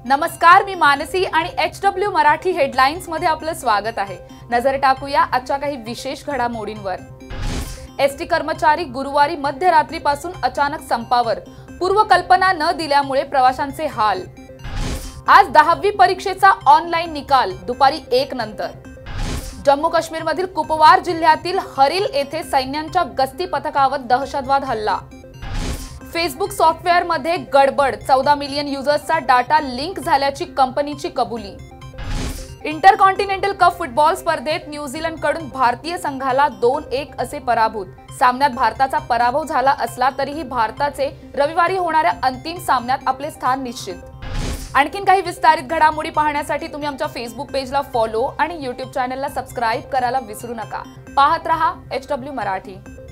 नमस्कार, मी मानसी आणि HW Marathi headlines मध्ये आपलं स्वागत आहे। नजर टाकूया आजच्या काही विशेष घडामोडींवर। एसटी कर्मचारी गुरुवारी मध्यरात्रीपासून अचानक संपावर, पूर्वकल्पना न दिल्यामुळे प्रवाशांचे हाल। आज 10वी परीक्षेचा ऑनलाइन निकाल दुपारी 1 नंतर। जम्मू काश्मीर मधील कुपवार जिल्ह्यातील हरिल येथे सैन्यांच्या गस्ती पथकावर दहशतवाद हल्ला। फेसबुक सॉफ्टवेअर मध्ये गडबड, 14 मिलियन युजर्सचा डाटा लीक झाल्याची कंपनीची कबुली। इंटरकॉन्टिनेंटल कप फुटबॉल स्पर्धेत न्यूझीलंडकडून भारतीय संघाला 2-1 असे पराभूत। सामन्यात भारताचा पराभव झाला असला तरीही भारताचे रविवारी होणाऱ्या अंतिम सामन्यात आपले स्थान निश्चित। आणखीन काही विस्तारित घडामोडी पाहण्यासाठी तुम्ही आमच्या फेसबुक पेजला फॉलो आणि YouTube चॅनलला सबस्क्राइब करायला विसरू नका। पाहत रहा HW मराठी।